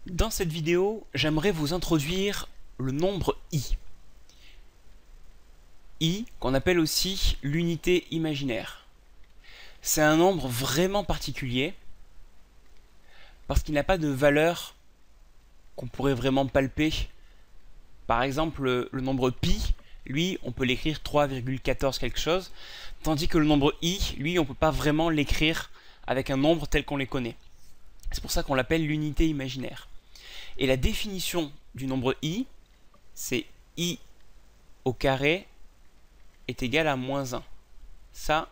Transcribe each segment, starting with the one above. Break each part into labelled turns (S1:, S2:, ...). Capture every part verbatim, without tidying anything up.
S1: Dans cette vidéo, j'aimerais vous introduire le nombre i. I, qu'on appelle aussi l'unité imaginaire. C'est un nombre vraiment particulier parce qu'il n'a pas de valeur qu'on pourrait vraiment palper. Par exemple, le, le nombre pi, lui, on peut l'écrire trois virgule quatorze quelque chose, tandis que le nombre i, lui, on ne peut pas vraiment l'écrire avec un nombre tel qu'on les connaît. C'est pour ça qu'on l'appelle l'unité imaginaire. Et la définition du nombre i, c'est i au carré est égal à moins un. Ça,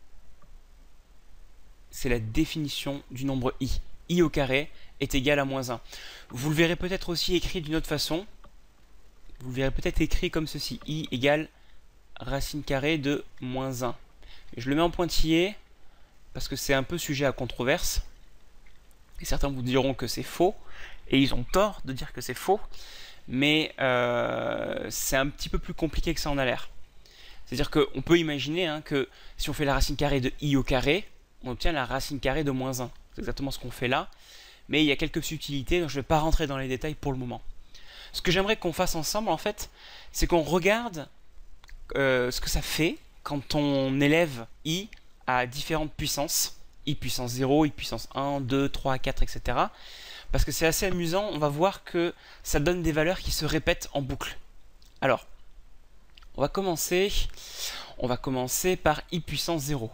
S1: c'est la définition du nombre i. I au carré est égal à moins un. Vous le verrez peut-être aussi écrit d'une autre façon. Vous le verrez peut-être écrit comme ceci. I égale racine carrée de moins un. Je le mets en pointillé parce que c'est un peu sujet à controverse. Et certains vous diront que c'est faux. Et ils ont tort de dire que c'est faux. Mais euh, c'est un petit peu plus compliqué que ça en a l'air. C'est-à-dire qu'on peut imaginer hein, que si on fait la racine carrée de i au carré, on obtient la racine carrée de moins un. C'est exactement ce qu'on fait là. Mais il y a quelques subtilités, donc je ne vais pas rentrer dans les détails pour le moment. Ce que j'aimerais qu'on fasse ensemble, en fait, c'est qu'on regarde euh, ce que ça fait quand on élève i à différentes puissances. I puissance zéro, i puissance un, deux, trois, quatre, et cetera. Parce que c'est assez amusant, on va voir que ça donne des valeurs qui se répètent en boucle. Alors, on va commencer, on va commencer par i puissance zéro.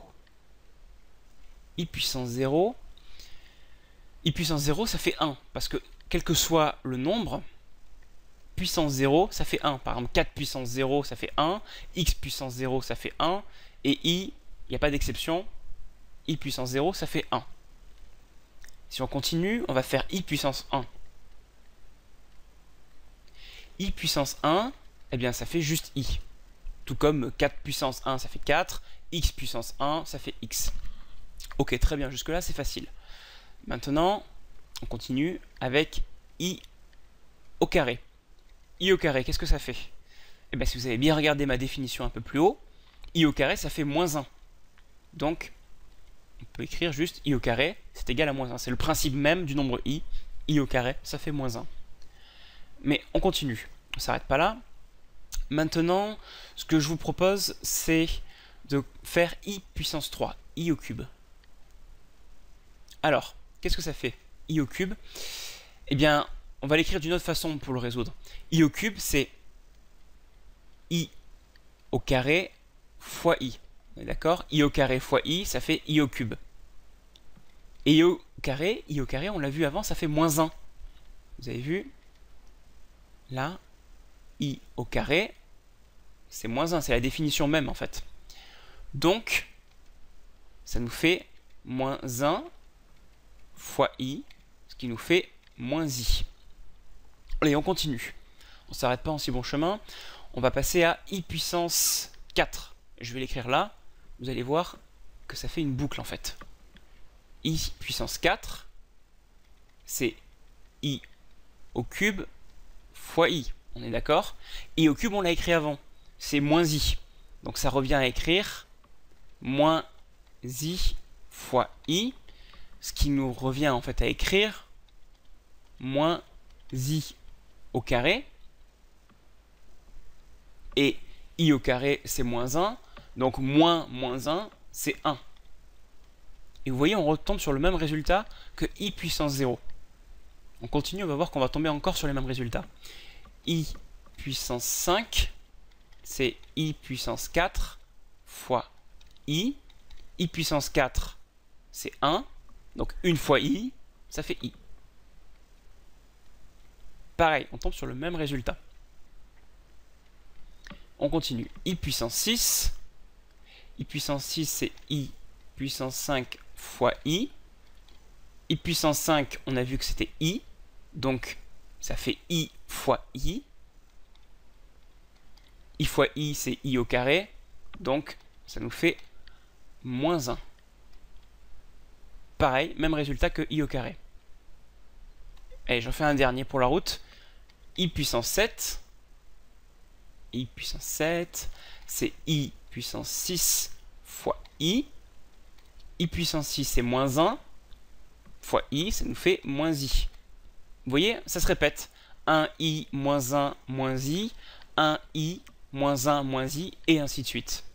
S1: I puissance zéro, i puissance zéro, ça fait un, parce que quel que soit le nombre, puissance zéro, ça fait un. Par exemple, quatre puissance zéro, ça fait un, x puissance zéro, ça fait un, et i, il n'y a pas d'exception, i puissance zéro, ça fait un. Si on continue, on va faire i puissance un. I puissance un, eh bien ça fait juste i. Tout comme quatre puissance un, ça fait quatre, x puissance un, ça fait x. Ok, très bien, jusque là c'est facile. Maintenant, on continue avec i au carré. I au carré, qu'est-ce que ça fait? Eh bien si vous avez bien regardé ma définition un peu plus haut, i au carré ça fait moins un. Donc, on peut écrire juste i au carré, c'est égal à moins un. C'est le principe même du nombre i. I au carré, ça fait moins un. Mais on continue, on ne s'arrête pas là. Maintenant, ce que je vous propose, c'est de faire i puissance trois, i au cube. Alors, qu'est-ce que ça fait? I au cube, eh bien, on va l'écrire d'une autre façon pour le résoudre. I au cube, c'est i au carré fois i. D'accord? I au carré fois i, ça fait i au cube. Et i au carré, i au carré, on l'a vu avant, ça fait moins un. Vous avez vu? Là, i au carré, c'est moins un, c'est la définition même en fait. Donc, ça nous fait moins un fois i, ce qui nous fait moins i. Allez, on continue. On ne s'arrête pas en si bon chemin. On va passer à i puissance quatre. Je vais l'écrire là. Vous allez voir que ça fait une boucle en fait. I puissance quatre, c'est i au cube fois i. On est d'accord? I au cube, on l'a écrit avant. C'est moins i. Donc ça revient à écrire moins i fois i, ce qui nous revient en fait à écrire moins i au carré. Et i au carré, c'est moins un. Donc moins moins un, c'est un. Et vous voyez, on retombe sur le même résultat que i puissance zéro. On continue, on va voir qu'on va tomber encore sur les mêmes résultats. I puissance cinq, c'est i puissance quatre fois i. I puissance quatre, c'est un. Donc une fois i, ça fait i. Pareil, on tombe sur le même résultat. On continue. I puissance six. I puissance six, c'est i puissance cinq fois i. I puissance cinq, on a vu que c'était i. Donc, ça fait i fois i. I fois i, c'est i au carré. Donc, ça nous fait moins un. Pareil, même résultat que i au carré. Allez, j'en fais un dernier pour la route. I puissance sept. I puissance sept, c'est i puissance six fois i. I puissance six, c'est moins un fois i, ça nous fait moins i. Vous voyez, ça se répète. un i moins un moins i, un i moins un moins i, et ainsi de suite.